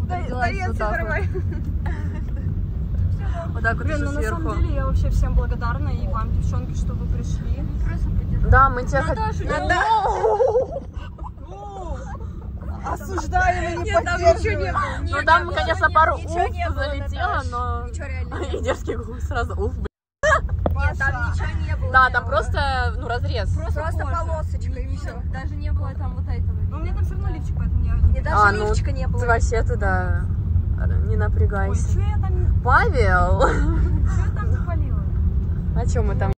вот так вот. Вот так вот еще Ну, на сверху. самом деле я вообще всем благодарна и вам, девчонки, что вы пришли. Да, мы тебя Осуждаем и не поддерживаем. Ну там, конечно, пару уф залетело, но... И дерзкий губ сразу уф, блин. Нет, там ничего не было. Да, там просто, ну, разрез. Просто полосочка и все. Даже не было там вот этого. Но у меня там все равно лифчик, поэтому я... И даже лифчика не было. Ты вообще туда не напрягайся. Ой, что я там... Павел! Что я там запалила? А что мы там?